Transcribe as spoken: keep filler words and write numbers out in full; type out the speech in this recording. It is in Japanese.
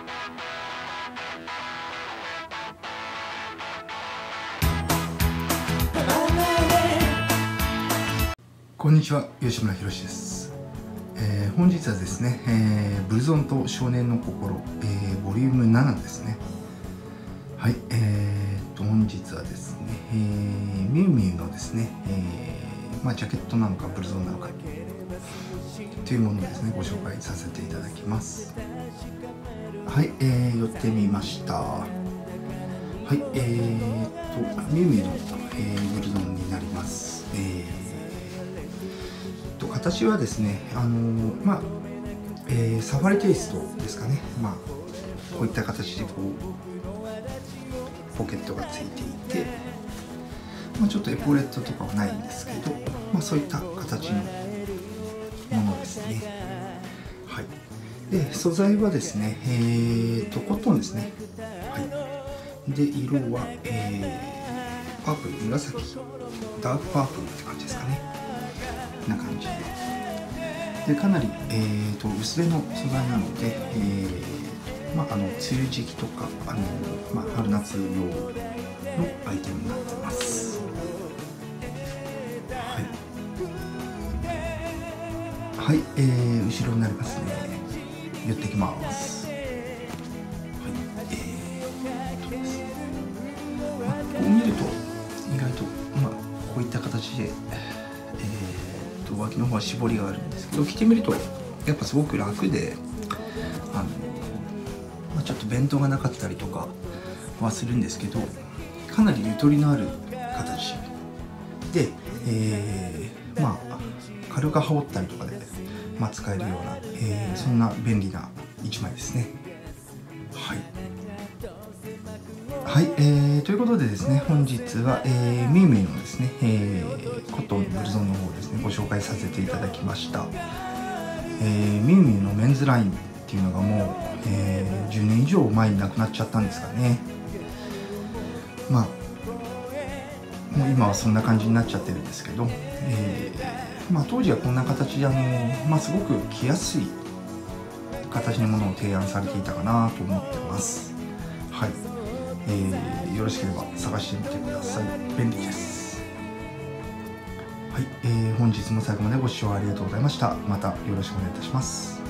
こんにちは、吉村博です。えー、本日はですね、えー、ブルゾンと少年の心、えー、ボリュームななですね。はい、えー、と本日はですね、えー、ミュウミュウのですね、えーまあ、ジャケットなのかブルゾンなのかというものをですね、ご紹介させていただきます。はい、えー、寄ってみました。はい、えーとミュウミュウの、えー、ブルゾンになります。えー形はですね、あのー、まあ、えー、サファリテイストですかね。まあ、こういった形でこうポケットがついていて、まあ、ちょっとエポレットとかはないんですけど、まあ、そういった形のものですね。はい。で、素材はですね、えーとコットンですね。はい。で、色は、えー、パープル、紫、ダークパープルって感じですかね。な感じで、でかなり、えー、と薄手の素材なので、えーまあ、あの梅雨時期とかあの、まあ、春夏用のアイテムになってます。はい、はい、えー、後ろになりますね。寄ってきます。はい、えー、とですね、まあ、こう見ると意外と、まあ、こういった形で、えー脇の方は絞りがあるんですけど、着てみるとやっぱすごく楽で、あの、まあ、ちょっとベントがなかったりとかはするんですけど、かなりゆとりのある形で、えー、まあ軽く羽織ったりとかで、まあ、使えるような、えー、そんな便利ないちまいですね。はいはい、えー、ということでですね、本日は、えー、ミュウミュウのですね、えー、コットンブルゾンの方ですね、ご紹介させていただきました。えー、ミュウミュウのメンズラインっていうのがもう、えー、じゅうねん以上前になくなっちゃったんですかね。まあ、もう今はそんな感じになっちゃってるんですけど、えー、まあ当時はこんな形で、あの、まあすごく着やすい形のものを提案されていたかなと思ってます。はい。えー、よろしければ探してみてください。便利です。はい、えー、本日も最後までご視聴ありがとうございました。またよろしくお願いいたします。